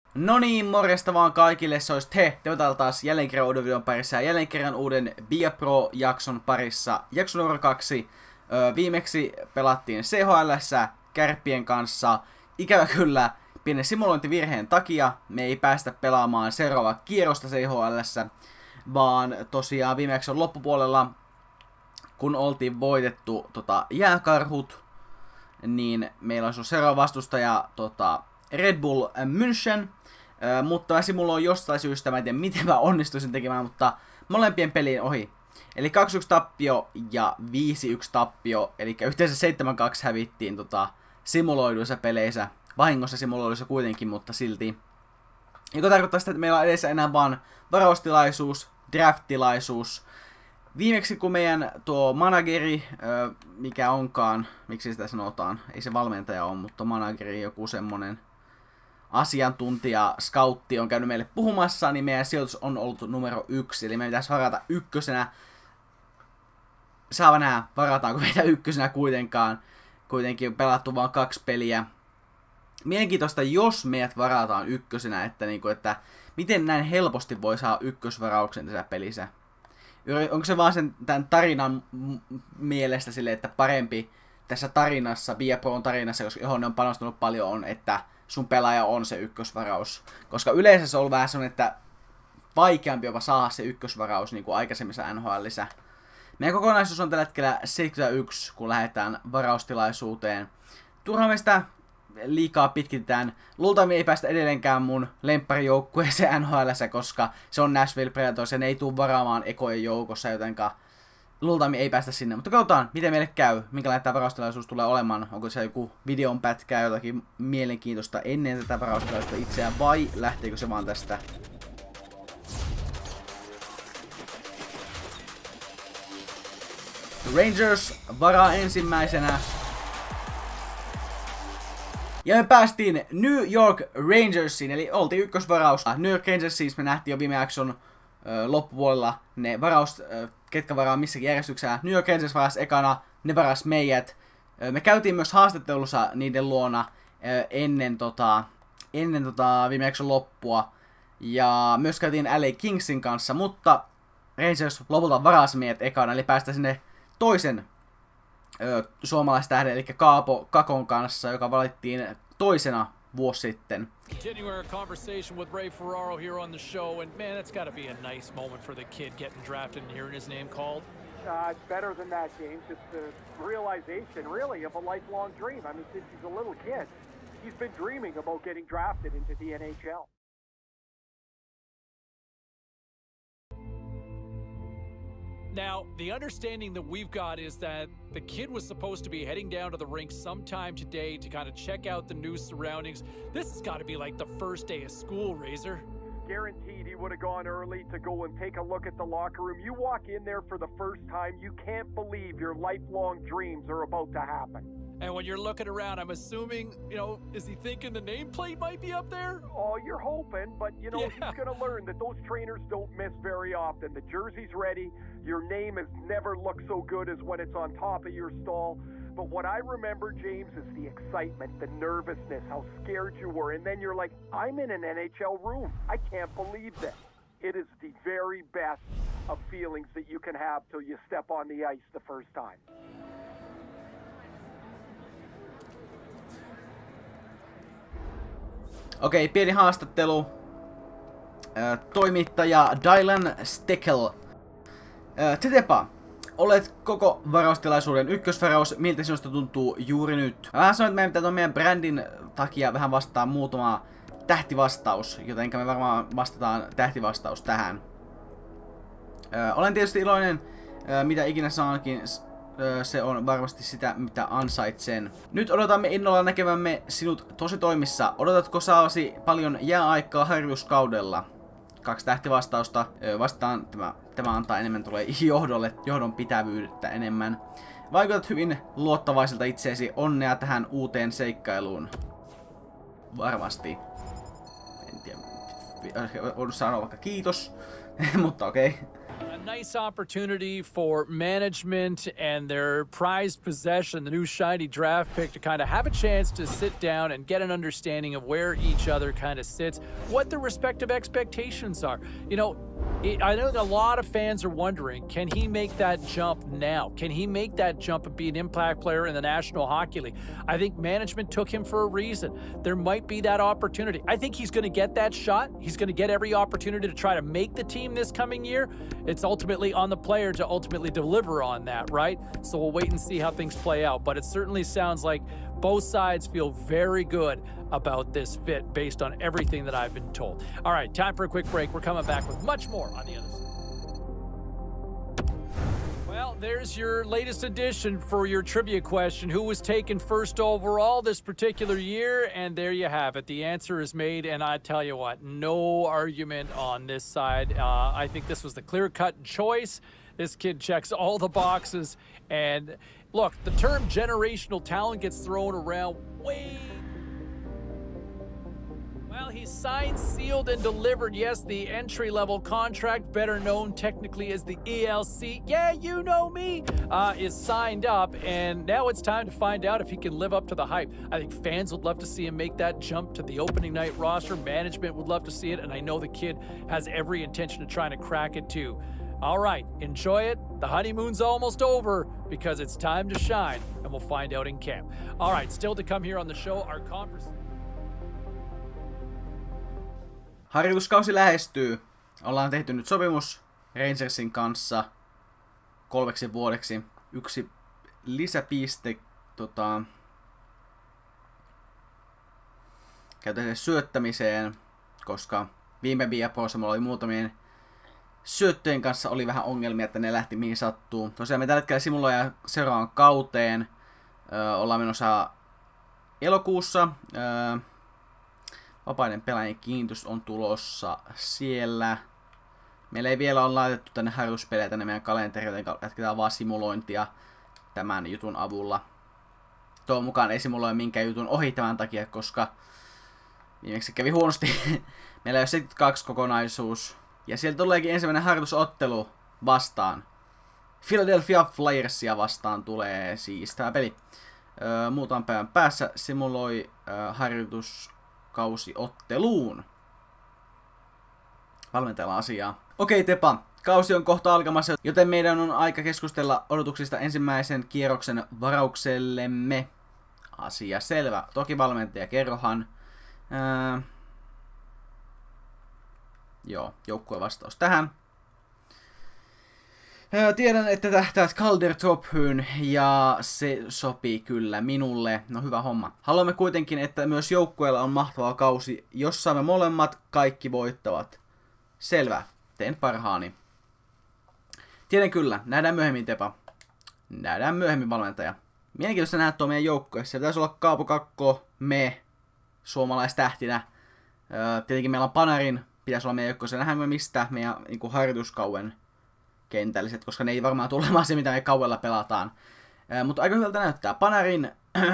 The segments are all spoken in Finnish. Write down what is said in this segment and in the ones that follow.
No niin, morjesta vaan kaikille, se olisi te täällä taas jälleen kerran uuden videon parissa ja jälleen kerran uuden Bia Pro-jakson parissa. Jakso numero 2. Viimeksi pelattiin CHL:ssä Kärppien kanssa. Ikävä kyllä, pienen simulointivirheen takia me ei päästä pelaamaan seuraavaa kierrosta CHL:ssä, vaan tosiaan viimeksi on loppupuolella, kun oltiin voitettu jääkarhut, niin meillä on seuraava vastustaja Red Bull München. Mutta mä simuloin jostain syystä, mä en tiedä miten mä onnistuisin tekemään, mutta molempien pelien ohi. Eli 2-1 tappio ja 5-1 tappio, eli yhteensä 7-2 hävittiin simuloiduissa peleissä. Vahingossa simuloiduissa kuitenkin, mutta silti. Joka tarkoittaa sitä, että meillä on edessä enää vaan varaustilaisuus, draft-tilaisuus. Viimeksi kun meidän tuo manageri, mikä onkaan, miksi sitä sanotaan, ei se valmentaja ole, mutta manageri, joku semmonen asiantuntija, scoutti on käynyt meille puhumassa, niin meidän sijoitus on ollut numero 1, eli me pitäisi varata ykkösenä. Saa nähdä, varataanko meitä ykkösenä kuitenkaan. Kuitenkin on pelattu vain 2 peliä. Mielenkiintoista, jos meidät varataan ykkösenä, että miten näin helposti voi saada ykkösvarauksen tässä pelissä. Onko se vaan tämän tarinan mielestä silleen, että parempi tässä tarinassa, Bia Proon tarinassa, johon ne on panostanut paljon, on, että sun pelaaja on se ykkösvaraus. Koska yleensä se on ollut vähän sellainen, että vaikeampi jopa saada se ykkösvaraus niin kuin aikaisemmissa NHL:issä. Meidän kokonaisuus on tällä hetkellä 71, kun lähdetään varaustilaisuuteen. Turhaan me sitä liikaa pitkitetään. Luultavasti ei päästä edelleenkään mun lempparijoukkueeseen NHL:ssä, koska se on Nashville Predators ja ne ei tule varaamaan ekojen joukossa, jotenka luultavasti ei päästä sinne. Mutta katsotaan, miten meille käy, minkälainen tämä varaustilaisuus tulee olemaan. Onko se joku videon pätkää, jotakin mielenkiintoista ennen tätä varaustilaisuutta itseään, vai lähteekö se vaan tästä? Rangers varaa ensimmäisenä. Ja me päästiin New York Rangersiin, eli oltiin ykkösvaraus. New York Rangers siis me nähtiin jo viime jakson loppupuolella ne ketkä varaa missäkin järjestyksessä. New York Rangers varasi ekana, ne varas meidät. Me käytiin myös haastattelussa niiden luona ennen viime jakson loppua. Ja myös käytiin LA Kingsin kanssa, mutta Rangers lopulta varasi meidät ekana, eli päästä sinne toisen suomalaistähden, eli Kaapo Kakon kanssa, joka valittiin toisena vuosi sitten. Continuing our conversation with Ray Ferraro here on the show, and man, that's got to be a nice moment for the kid getting drafted and hearing his name called. It's better than that, James. It's the realization, really, of a lifelong dream. I mean, since he's a little kid, he's been dreaming about getting drafted into the NHL. Now, the understanding that we've got is that the kid was supposed to be heading down to the rink sometime today to kind of check out the new surroundings. This has got to be like the first day of school, Razor. Guaranteed he would have gone early to go and take a look at the locker room. You walk in there for the first time, you can't believe your lifelong dreams are about to happen. And when you're looking around, I'm assuming, is he thinking the nameplate might be up there? Oh, you're hoping, but he's going to learn that those trainers don't miss very often. The jersey's ready. Your name has never looked so good as when it's on top of your stall. But what I remember, James, is the excitement, the nervousness, how scared you were. And then you're like, I'm in an NHL room. I can't believe this. It is the very best of feelings that you can have till you step on the ice the first time. Okei, pieni haastattelu. Toimittaja Dylan Steckel. Tetepa, olet koko varaustilaisuuden ykkösvaraus. Miltä sinusta tuntuu juuri nyt? Mä sanoin, että meidän pitää meidän brändin takia vähän vastaa muutama tähtivastaus, jotenka me varmaan vastataan tähtivastaus tähän. Olen tietysti iloinen, mitä ikinä saankin. Se on varmasti sitä, mitä ansaitsen. Nyt odotamme innolla näkevämme sinut tositoimissa. Odotatko saavasi paljon jääaikaa harjoituskaudella? 2 tähtivastausta. Vastaan tämä antaa enemmän tulee johdon pitävyyttä enemmän. Vaikutat hyvin luottavaiselta itseesi. Onnea tähän uuteen seikkailuun. Varmasti. En tiedä. Voin sanoa vaikka kiitos. Mutta okei. nice opportunity for management and their prized possession, the new shiny draft pick, to kind of have a chance to sit down and get an understanding of where each other kind of sits, what their respective expectations are. You know, I know a lot of fans are wondering, can he make that jump now? Can he make that jump and be an impact player in the National Hockey League? I think management took him for a reason. There might be that opportunity. I think he's going to get that shot. He's going to get every opportunity to try to make the team this coming year. It's ultimately on the player to ultimately deliver on that, right? So we'll wait and see how things play out. But it certainly sounds like both sides feel very good about this fit based on everything that I've been told. All right, time for a quick break. We're coming back with much more on the other side. Well, there's your latest edition for your trivia question. Who was taken first overall this particular year? And there you have it. The answer is made, and I tell you what, no argument on this side. I think this was the clear-cut choice. This kid checks all the boxes. And look, the term generational talent gets thrown around way. Well, he's signed, sealed, and delivered. Yes, the entry-level contract, better known technically as the ELC. Yeah, you know me, is signed up, and now it's time to find out if he can live up to the hype. I think fans would love to see him make that jump to the opening night roster. Management would love to see it, and I know the kid has every intention of trying to crack it too. All right, enjoy it. The honeymoon's almost over because it's time to shine, and we'll find out in camp. All right, still to come here on the show, our conversation. Harjoituskausi lähestyy. Ollaan tehty nyt sopimus Rangersin kanssa 3 vuodeksi. 1 lisäpiste käytetään syöttämiseen, koska viime Viaprossa mulla oli muutamien syöttöjen kanssa oli vähän ongelmia, että ne lähti mihin sattuu. Tosiaan me tällä hetkellä simuloidaan seuraavan kauteen. Ollaan menossa elokuussa. Vapaiden pelaajien kiinnostus on tulossa siellä. Meillä ei vielä ole laitettu tänne harjoituspelejä tänne meidän kalenteriin, joten jatketaan vaan simulointia tämän jutun avulla. Tuon mukaan ei simuloi minkään jutun ohi tämän takia, koska viimeksi kävi huonosti. Meillä ei ole 72 kokonaisuus. Ja sieltä tuleekin ensimmäinen harjoitusottelu vastaan. Philadelphia Flyersia vastaan tulee siis tämä peli. Muutaman päivän päässä simuloi harjoituskausiotteluun. Valmentajalla asiaa. Okei Tepa, kausi on kohta alkamassa, joten meidän on aika keskustella odotuksista ensimmäisen kierroksen varauksellemme. Asia selvä. Toki valmentaja kerrohan. Joo, joukkueen vastaus tähän. Tiedän, että tähtäät Calder Trophyyn ja se sopii kyllä minulle. No hyvä homma. Haluamme kuitenkin, että myös joukkueella on mahtava kausi. Jos saamme molemmat, kaikki voittavat. Selvä. Teen parhaani. Tiedän kyllä. Nähdään myöhemmin Tepa. Nähdään myöhemmin valmentaja. Mielenkiintoista nähdä tuo meidän joukkue. Se pitäisi olla Kaapo Kakko, me, suomalaistähtinä. Tietenkin meillä on Panarin. Pitäisi olla meidän joukkueessa. Nähdäänkö me mistä meidän niin harjoituskauen kentälliset, koska ne ei varmaan tulemaan se, mitä me kauella pelataan. Mutta aika hyvältä näyttää. Panarin,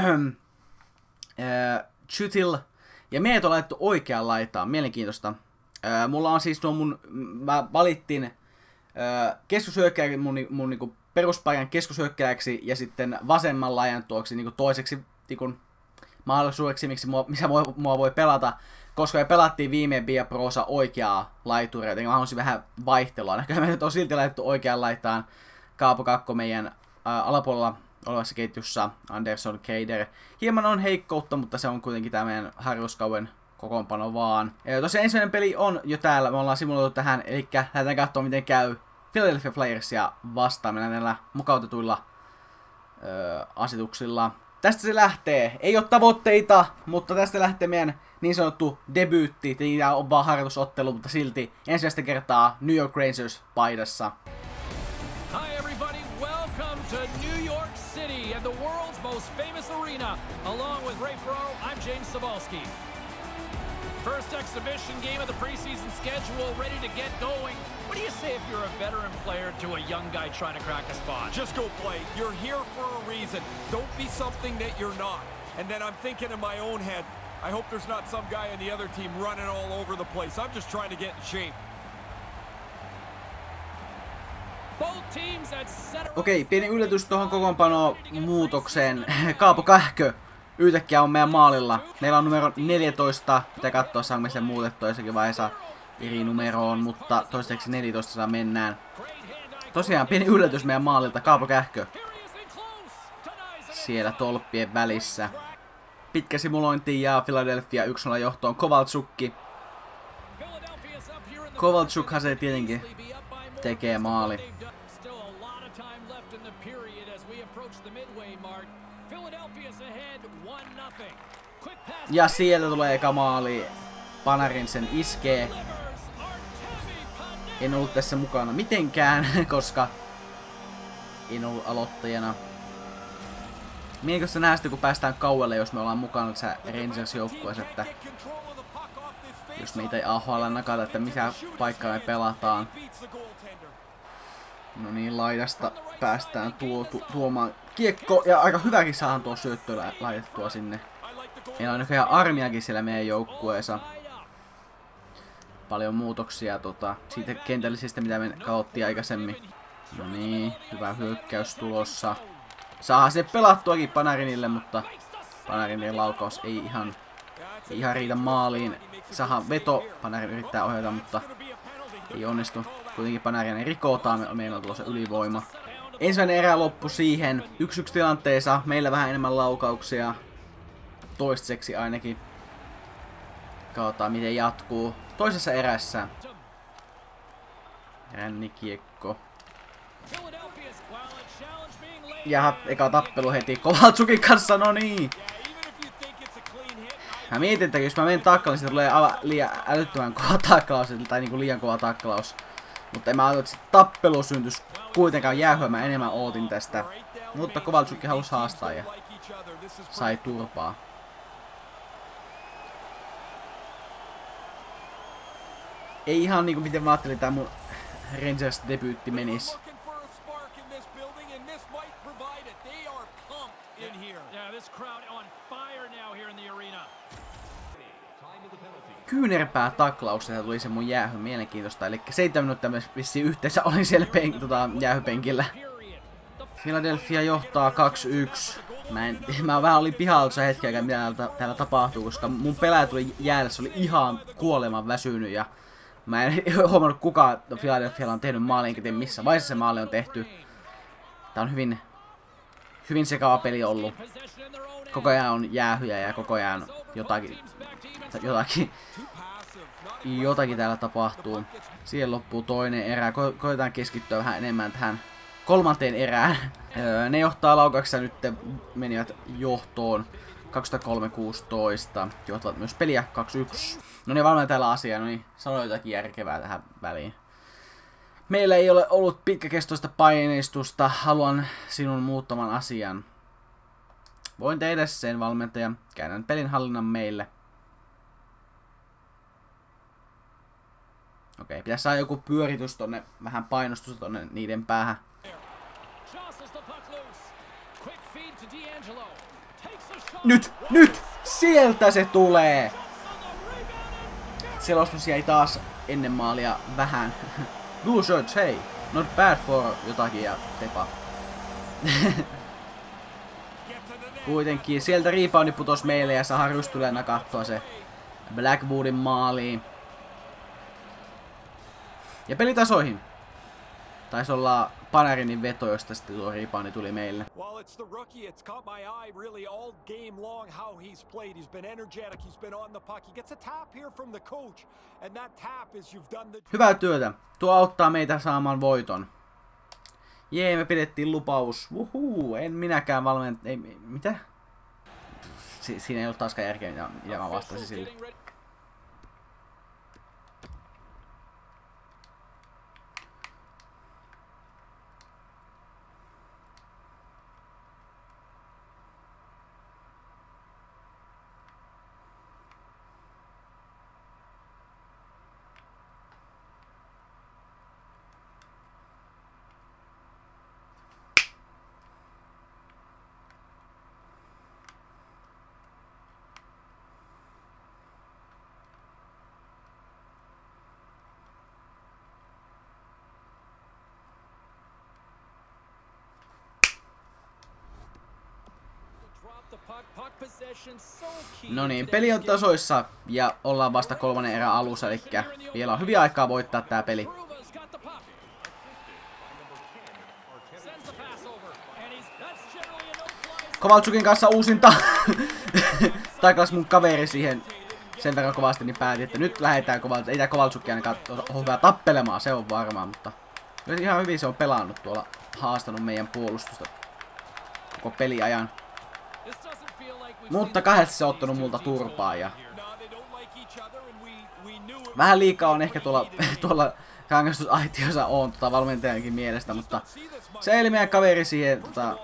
Chutil ja meidät on laitettu oikeaan laitaan. Mielenkiintoista. Mulla on siis mä valittiin keskushyökkääjä mun niinku peruspaikan keskushyökkääjäksi ja sitten vasemman laidan tuoksi niinku toiseksi niinku mahdollisuudeksi, missä mua voi pelata. Koska me pelattiin viime Viaprossa oikeaa laituria, joten mä haluaisin vähän vaihtelua. Kyllä me nyt on silti laitettu oikeaan laitaan Kaapo Kakko meidän alapuolella olevassa ketjussa, Anderson, Keider. Hieman on heikkoutta, mutta se on kuitenkin tämä meidän harjoituskauden kokoonpano vaan. Ja tosiaan ensimmäinen peli on jo täällä, me ollaan simuloitu tähän, eli lähdetään katsoa miten käy Philadelphia Flyersia vastaan näillä mukautetuilla asetuksilla. Tästä se lähtee. Ei ole tavoitteita, mutta tästä lähtee meidän niin sanottu debyytti. Tämä on vaan harjoitusottelu, mutta silti ensimmäistä kertaa New York Rangers paidassa. Hi everybody, welcome to New York City and the world's most famous arena. Along with Ray Ferraro, I'm James Cybulski. First exhibition game of the preseason schedule, ready to get going. What do you say if you're a veteran player to a young guy trying to crack a spot? Just go play. You're here for a reason. Don't be something that you're not. And then I'm thinking in my own head, I hope there's not some guy on the other team running all over the place. I'm just trying to get in shape. Okei, pieni yllätys tuohon kokoonpanoon muutokseen. Kaapo Kähkö yhtäkkiä on meidän maalilla. Meillä on numero 14. Pitää katsoa, saamme sen muutettua jossakin vaiheessa eri numeroon, mutta toistaiseksi 14 saa mennään. Tosiaan pieni yllätys meidän maalilta. Kaapo Kähkö. Siellä tolppien välissä. Pitkä simulointi ja Philadelphia 1-0 johtoon. Kovalchukki. Kovalchukhan se tietenkin tekee maali. Ja sieltä tulee eka maali. Panarin sen iskee. En ollut tässä mukana mitenkään, koska en ollut aloittajana. Mienkö se näistä, kun päästään kaualle, jos me ollaan mukana tässä Rangers-joukkueessa, että jos meitä ei AHL nakata, että mikä paikka me pelataan. No niin, laidasta päästään tuomaan kiekko, ja aika hyväkin saadaan tuo syöttö laitettua sinne. Meillä on näköjään armiakin siellä meidän joukkueessa. Paljon muutoksia siitä kentällisistä, mitä me katsottiin aikaisemmin. No niin, hyvä hyökkäys tulossa. Saa se pelattuakin Panarinille, mutta Panarinin laukaus ei ihan riitä maaliin. Saadaan veto, Panarin yrittää ohjata, mutta ei onnistu. Kuitenkin Panarin rikotaan, meillä on tulossa ylivoima. Ensimmäinen erä loppu siihen. 1-1 tilanteessa, meillä vähän enemmän laukauksia. Toistaiseksi ainakin. Katsotaan miten jatkuu. Toisessa erässä. Rännikiekko. Ja eka tappelu heti Kovalchukin kanssa, no niin. Mä mietin, että jos mä menen taklaus, niin tulee liian älyttömän kova taklaus, tai niinku liian kova taklaus. Mutta en mä ajatella, että se tappelu syntyisi kuitenkaan jäähyä, mä enemmän ootin tästä. Mutta Kovalchukki halusi haastaa ja sai turpaa. Ei ihan niinku miten mä ajattelin tää mun Rangers-debyytti menis. Kyynärpää taklaus, että tuli se mun jäähy, mielenkiintoista. Eli 7 minuuttia vissiin yhteensä olin siellä jäähypenkillä. Philadelphia johtaa 2-1. Mä vähän olin pihalla tuossa hetkeä, mitä täällä tapahtuu, koska mun pelaaja tuli jäädä, se oli ihan kuoleman väsynyt ja mä en huomannut kuka Philadelphialla on tehnyt maali, enkä tiedä missä vaiheessa se maali on tehty. Tää on hyvin sekava peli ollut. Koko ajan on jäähyjä ja koko ajan jotakin täällä tapahtuu. Siihen loppuu toinen erä. Koitetaan keskittyä vähän enemmän tähän kolmanteen erään. Ne johtaa laukauksessa nyt, menivät johtoon 23-16. Johtavat myös peliä 2-1. No niin, valmiina täällä asiaa, no niin, sano jotakin järkevää tähän väliin. Meillä ei ole ollut pitkäkestoista paineistusta. Haluan sinun muuttaman asian. Voin tehdä sen, valmentaja. Käännän pelinhallinnan meille. Okei, pitäisi saada joku pyöritys tonne, vähän painostusta tonne niiden päähän. Nyt! Sieltä se tulee! Selostus jäi taas ennen maalia vähän. Blue shirts, hei! Not bad for jotakin ja tepa. Kuitenkin sieltä reboundi putos meille ja saadaan Rystyläänä katsoa se Blackwoodin maaliin. Ja pelitasoihin. Taisi olla Panarinin veto, josta sitten tuo reboundi tuli meille. Hyvää työtä. Tuo auttaa meitä saamaan voiton. Jee, me pidettiin lupaus. Wuhuu, en minäkään ei, mitä? Siinä ei ollut taaskaan järkeä, mitä mä vastasin sille. No niin, peli on tasoissa ja ollaan vasta 3. erän alussa, eli vielä on hyvin aikaa voittaa tää peli. Kovaltsukin kanssa uusinta. Taklas mun kaveri siihen sen verran kovasti, niin päätin, että nyt lähdetään Kovaltsuk. Ei tää Kovaltsukki ainakaan ole hyvä tappelemaan, se on varmaan, mutta ihan hyvin se on pelannut tuolla, haastanut meidän puolustusta koko peliajan. Mutta kahdesti se on ottanut multa turpaa ja vähän liikaa on ehkä tuolla rangaistusaitiossa on valmentajankin mielestä, mutta se eli meidän kaveri siihen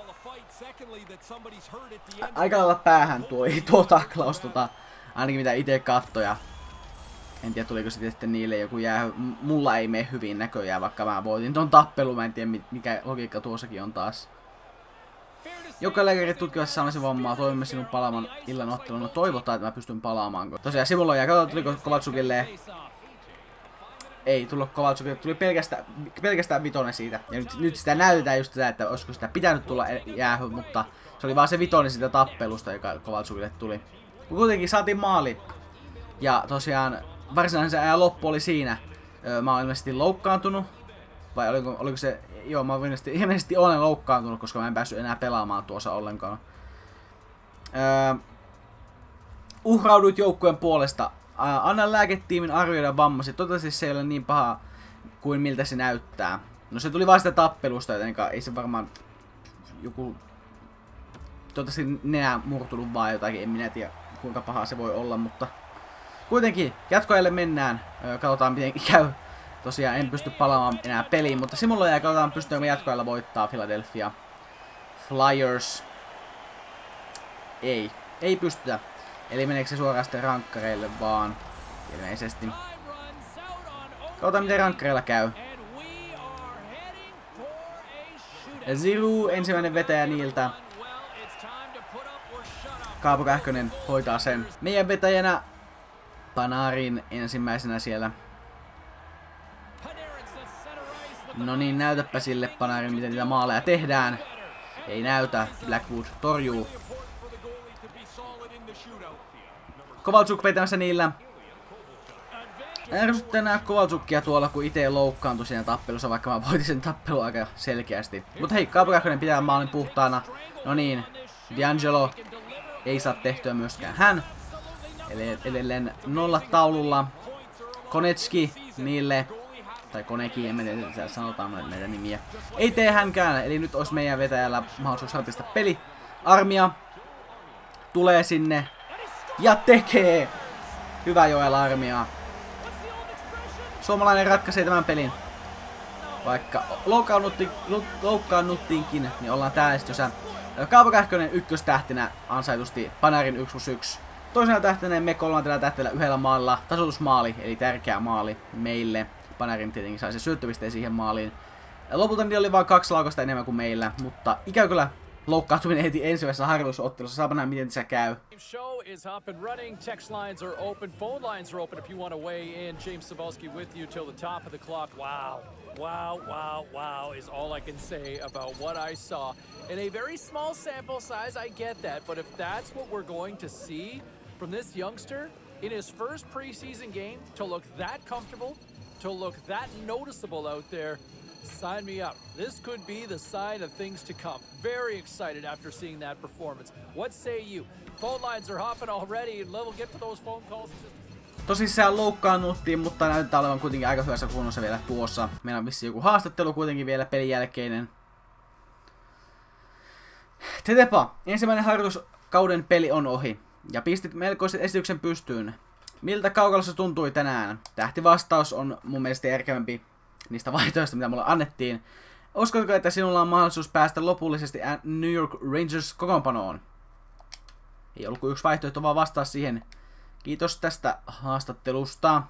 aika lailla päähän tuo taklaus, ainakin mitä itse kattoja. En tiedä tuliko sitten niille joku jäähy. Mulla ei mene hyvin näköjään, vaikka mä voitin ton tappelu, mä en tiedä mikä logiikka tuossakin on taas. Joka lääkäri tutkivassa saamasi vammaa, toivomme sinun palaamaan illan ottelun. No toivotaan, että mä pystyn palaamaan. Tosiaan sivulla ja katsotaan tuliko Kovaltsukille. Ei tullut Kovaltsukille, tuli pelkästään vitonen siitä. Ja nyt sitä näytetään just sitä, että olisiko sitä pitänyt tulla jäähy, mutta se oli vaan se vitonen siitä tappelusta, joka Kovaltsukille tuli. Kuitenkin saatiin maali. Ja tosiaan varsinaisen ajan loppu oli siinä. Mä oon ilmeisesti loukkaantunut. Vai oliko se... Joo, mä ilmeisesti olen loukkaantunut, koska mä en päässyt enää pelaamaan tuossa ollenkaan. Uhrauduit joukkueen puolesta. Anna lääketiimin arvioida vammasi. Toivottavasti se ei ole niin paha kuin miltä se näyttää. No se tuli vasta tappelusta, jotenka ei se varmaan joku... Toivottavasti nenä murtunut vaan jotakin, en minä tiedä kuinka paha se voi olla, mutta... Kuitenkin, jatkoajalle mennään. Katsotaan miten käy. Tosiaan en pysty palaamaan enää peliin, mutta simuloida ja katsotaan pystyykö jatkoajalla voittaa Philadelphia Flyers. Ei pystytä. Eli meneekö se suoraan sitten rankkareille vaan? Ilmeisesti. Katsotaan miten rankkareilla käy. Ziru, ensimmäinen vetäjä niiltä. Kaapo Kähkönen hoitaa sen. Meidän vetäjänä Panarin ensimmäisenä siellä. No niin, näytäpä sille Panarin, miten niitä maaleja tehdään. Ei näytä. Blackwood torjuu. Kovaltsuk vetämässä niillä. Ärsyttää nää Kovaltsukia tuolla, kun itse loukkaantui siinä tappelussa, vaikka mä voitin sen tappelun aika selkeästi. Mutta hei, Kaapo Kähkönen pitää maalin puhtaana. No niin, D'Angelo ei saa tehtyä myöskään hän. Eli edelleen 0 taululla. Konecki niille. Tai Koneki, en tiedä, sanotaan näitä nimiä. Ei tee hänkään, eli nyt olisi meidän vetäjällä mahdollisuus ratista peli. Armia tulee sinne ja tekee. Hyvä Joel Armia. Suomalainen ratkaisee tämän pelin. Vaikka loukkaannuttiinkin, niin ollaan täystössä. Kaapo Kähkönen ykköstähtenä ansaitusti Panarin 1+1. Toisena tähtenä me kolmantena tähtellä yhdellä maalilla. Tasoitusmaali, eli tärkeä maali meille. Panarin tietenkin sai se syöttöpisteen siihen maaliin. Lopulta niillä oli vain 2 laukasta enemmän kuin meillä, mutta ikävä kyllä loukkaantuminen heti ensimmäisessä harjoitusottelussa. Saapa nähdä miten se käy. Show is up and running. Text lines are open. Phone lines are open if you want to weigh in. James Cybulski with you till the top of the clock. Wow. Wow, wow, wow is all I can say about what I saw. In a very small sample size, I get that. But if that's what we're going to see from this youngster in his first preseason game, to look that comfortable, to look that noticeable out there, sign me up. This could be the sign of things to come. Very excited after seeing that performance. What say you? Phone lines are hopping already, and we'll get to those phone calls. Tosissaan loukkaannuttiin, mutta näyttää olevan kuitenkin aika hyvässä kunnossa vielä tuossa. Meillä on vissiin joku haastattelu kuitenkin vielä pelin jälkeinen. Tetepa, ensimmäinen harjoituskauden peli on ohi. Ja pistit melkoisen esityksen pystyyn. Miltä kaukalossa tuntui tänään? Tähtivastaus on mun mielestä järkevämpi niistä vaihtoehdoista, mitä mulle annettiin. Uskotko, että sinulla on mahdollisuus päästä lopullisesti New York Rangers kokoonpanoon? Ei ollut kuin yksi vaihtoehto, vaan vastaa siihen. Kiitos tästä haastattelusta.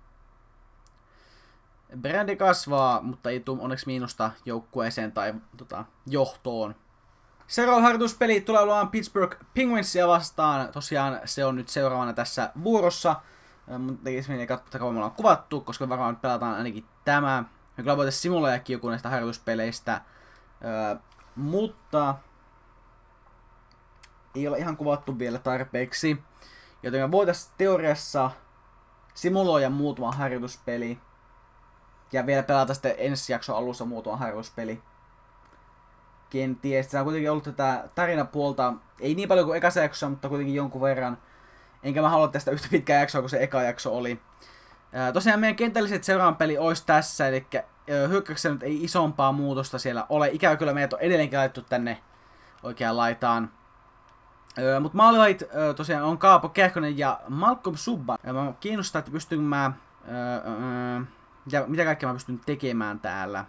Brändi kasvaa, mutta ei tule onneksi miinusta joukkueeseen tai johtoon. Seuraava harjoituspeli tulee olemaan Pittsburgh Penguinsia vastaan. Tosiaan se on nyt seuraavana tässä vuorossa. Mutta tekisi mennä katsoa, kauan me ollaan kuvattu, koska varmaan nyt pelataan ainakin tämä. Me kyllä voitaisiin simuloidakin joku näistä harjoituspeleistä. Mutta ei ole ihan kuvattu vielä tarpeeksi. Joten me voitaisiin teoriassa simuloida muutama harjoituspeli. Ja vielä pelata sitten ensi jakson alussa muutama harjoituspeli. Kenties. Se on kuitenkin ollut tätä tarinapuolta, ei niin paljon kuin ekassa jaksossa, mutta kuitenkin jonkun verran. Enkä mä halua tästä yhtä pitkää jaksoa kuin se eka jakso oli. Tosiaan meidän kentälliset seuraavan peli olisi tässä, eli hyökkäyksessä nyt ei isompaa muutosta siellä ole. Ikävä kyllä meidät on edelleenkin laittu tänne oikeaan laitaan. Mutta maalivahit tosiaan on Kaapo Kähkönen ja Malcolm Subban. Mä kiinnostaa, että pystynkö mä... mitä kaikkea mä pystyn tekemään täällä.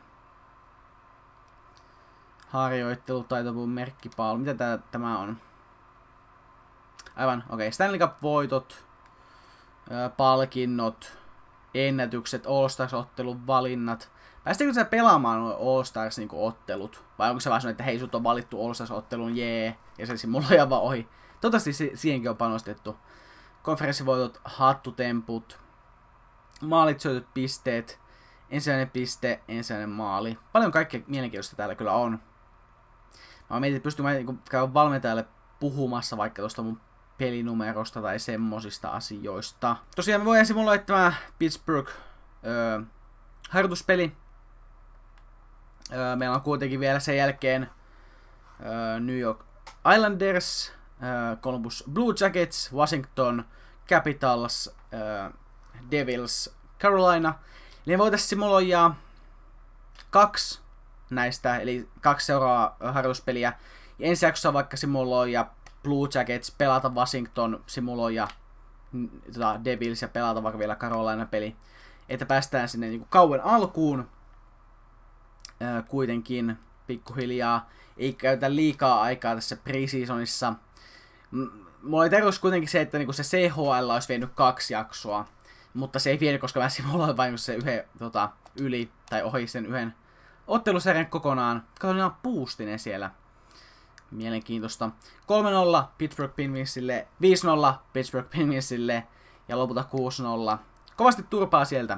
Harjoittelu, taitopuun, merkkipaalu. Mitä tämä on? Aivan, okei. Stanley Cup-voitot, palkinnot, ennätykset, All-Stars-ottelun valinnat. Päästikö sä pelaamaan All-Stars-ottelut? Vai onko se vaan sellainen, että hei, sut on valittu All-Stars-ottelun, jee, ja se simuloija vaan ohi? Toivottavasti siihenkin on panostettu. Konferenssivoitot, hattutemput, maalit, syötyt pisteet, ensimmäinen piste, ensimmäinen maali. Paljon kaikkea mielenkiintoista täällä kyllä on. Mä mietin, että pystyn käydä valmentajalle puhumassa vaikka tuosta mun pelinumerosta tai semmosista asioista. Tosiaan me voidaan simuloida tämä Pittsburgh harjoituspeli. Meillä on kuitenkin vielä sen jälkeen New York Islanders, Columbus Blue Jackets, Washington Capitals, Devils, Carolina. Eli me voitaisiin simuloida 2 näistä, eli 2 seuraavaa harjoituspeliä. Ja ensi jaksossa vaikka simuloida Blue Jackets, pelata Washington, simuloida Devils ja pelata vaikka vielä Carolina-peli. Että päästään sinne niin kuin kauan alkuun kuitenkin pikkuhiljaa. Ei käytä liikaa aikaa tässä preseasonissa. Mulla oli tarkoitus kuitenkin se, että niinku se CHL olisi vienyt 2 jaksoa. Mutta se ei vienyt, koska mä simuloin vain se yhden yli tai ohi sen yhden ottelusarjan kokonaan. Katsotaan puustinen siellä. Mielenkiintoista. 3-0 Pittsburgh Penguinsille, 5-0 Pittsburgh Penguinsille ja lopulta 6-0. Kovasti turpaa sieltä.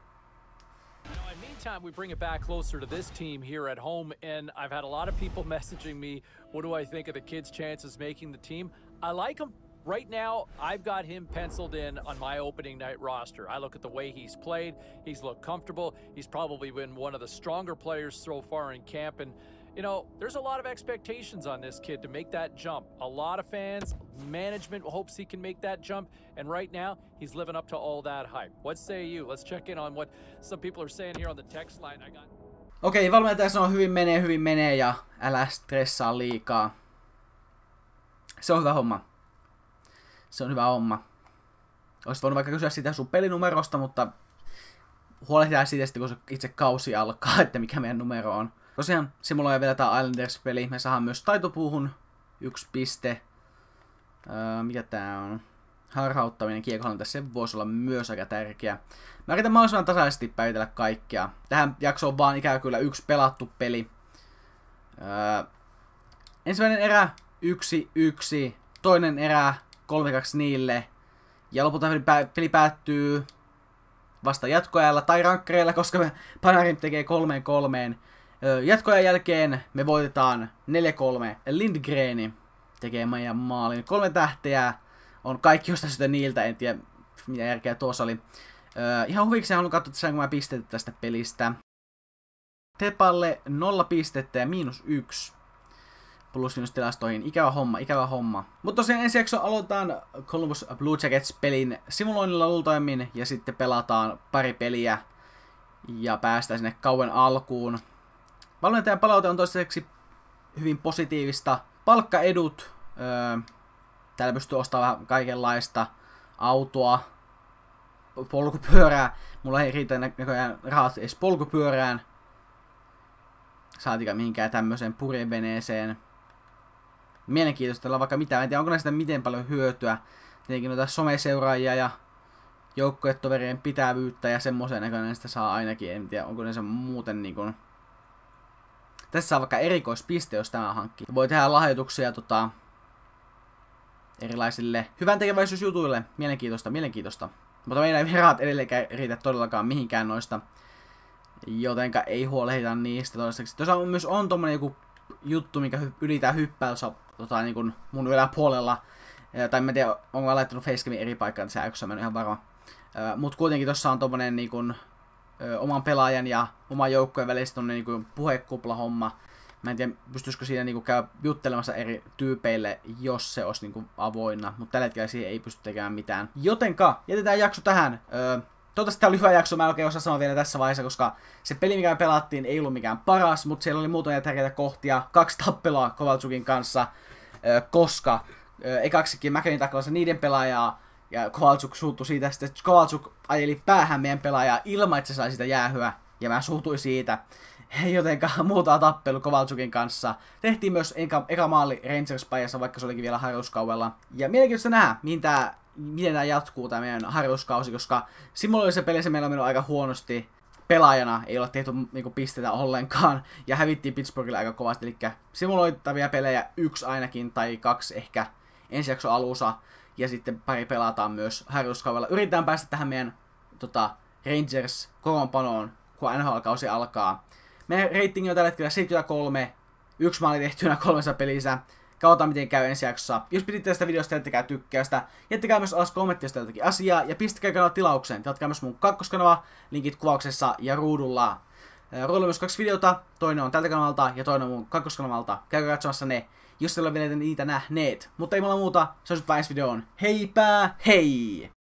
We bring it back closer to this team here at home, and I've had a lot of people messaging me, what do I think of the kid's chances making the team? I like him. Right now, I've got him penciled in on my opening night roster. I look at the way he's played, he's looked comfortable, he's probably been one of the stronger players so far in camp, and you know, there's a lot of expectations on this kid to make that jump. A lot of fans, management hopes he can make that jump, and right now, he's living up to all that hype. What say you? Let's check in on what some people are saying here on the text line. Okei, valmentaja sanoo hyvin menee ja älä stressaa liikaa. Se on hyvä homma. Se on hyvä homma. Olisit voinut vaikka kysyä sitä sun pelinumerosta, mutta huolehtitaan siitä sitten, kun se itse kausi alkaa, että mikä meidän numero on. Tosiaan simuloida vielä tää Islanders-peli. Me saadaan myös taitopuuhun 1 piste. Mikä tää on? Harhauttaminen kiekohallinta, se voisi olla myös aika tärkeä. Mä yritän mahdollisimman tasaisesti päivitellä kaikkea. Tähän jaksoon vaan ikään kyllä 1 pelattu peli. Ensimmäinen erä 1-1. Toinen erä 3-2 niille. Ja lopulta peli päättyy vasta jatkoajalla tai rankkareilla, koska Panarin tekee 3-3. Jatkoajan jälkeen me voitetaan 4-3. Lindgreni tekee meidän maalin. 3 tähteä on kaikki jostain syystä niiltä, en tiedä mitä järkeä tuossa oli. Ihan huvikseen haluan katsoa, että saanko mä pisteitä tästä pelistä. Tepalle 0 pistettä ja -1. Plus-tilastoihin. Ikävä homma. Mutta tosiaan ensi jakso aloitetaan Columbus Blue Jackets pelin simuloinnilla luultavimmin ja sitten pelataan pari peliä ja päästään sinne kauan alkuun. Valmentajan palaute on toistaiseksi hyvin positiivista. Palkkaedut. Täällä pystyy ostamaan vähän kaikenlaista autoa, polkupyörää. Mulla ei riitä näköjään rahat edes polkupyörään. Saatika mihinkään tämmöiseen purjeveneeseen. Mielenkiintoista, täällä on vaikka mitään. En tiedä, onko näistä miten paljon hyötyä. Tietenkin noita someseuraajia ja joukkuetoverien pitävyyttä ja semmoisen näköinen sitä saa ainakin. En tiedä, onko ne se muuten niin kuin... Tässä saa vaikka erikoispiste, jos tämä hankkii. Voi tehdä lahjoituksia erilaisille hyväntekeväisyysjutuille. Mielenkiintoista. Mutta meillä ei rahat edelleenkään riitä todellakaan mihinkään noista. Jotenka ei huolehdita niistä toistaiseksi. Tuossa on myös tommonen joku juttu, mikä ylitää niin kuin mun yläpuolella. Tai en tiedä, onko mä laittanut facecamin eri paikkaan tässä jaksossa, mä en ihan varo. Mut kuitenkin tossa on tommonen niin kuin, oman pelaajan ja oman joukkueen välissä tommonen niin kuin puhekupla-homma. Mä en tiedä, pystyisikö siinä niinku käydä juttelemassa eri tyypeille, jos se olisi niinku avoinna, mutta tällä hetkellä siihen ei pysty tekemään mitään. Jotenka, jätetään jakso tähän. Toivottavasti tää oli hyvä jakso, mä en oikein osaa sanoa vielä tässä vaiheessa, koska se peli, mikä me pelattiin, ei ollut mikään paras, mutta siellä oli muutamia tärkeitä kohtia, 2 tappelua Kovaltsukin kanssa, koska ekaksikin McLeanin taklasi niiden pelaajaa, ja Kovaltsuk suuttui siitä, sitten Kovaltsuk ajeli päähän meidän pelaajaa ilman, että se sai sitä jäähyä, ja mä suutuin siitä. Jotenka muutama tappelu Kovaltsukin kanssa. Tehtiin myös eka maali Rangers-pajassa, vaikka se olikin vielä harjoituskaudella. Ja mielenkiintoista nähdä, miten tää jatkuu tää meidän harjoituskausi, koska simuloidussa pelissä meillä on mennyt aika huonosti. Pelaajana ei ole tehty niinku pisteitä ollenkaan, ja hävittiin Pittsburghille aika kovasti, eli simuloitavia pelejä 1 ainakin, tai 2 ehkä ensi jakson alussa, ja sitten pari pelataan myös harjoituskaudella. Yritetään päästä tähän meidän Rangers-kokoonpanoon, kun NHL-kausi alkaa. Meidän ratingi on tällä hetkellä 73, 1 maali tehtynä 3 pelissä. Katsotaan miten käy ensi jaksossa. Jos piditte tästä videosta, jättäkää tykkäystä. Jättäkää myös alas kommenttia, jos jotakin asiaa. Ja pistäkää kanava tilaukseen. Tilatkaa myös mun kakkoskanava, linkit kuvauksessa ja ruudulla. Ruudulla on myös 2 videota. Toinen on tältä kanavalta ja toinen on mun kakkoskanavalta. Käykää katsomassa ne, jos teillä on vielä niitä nähneet. Mutta ei mulla muuta. Se on sitten vain ensi videoon. Heipä hei!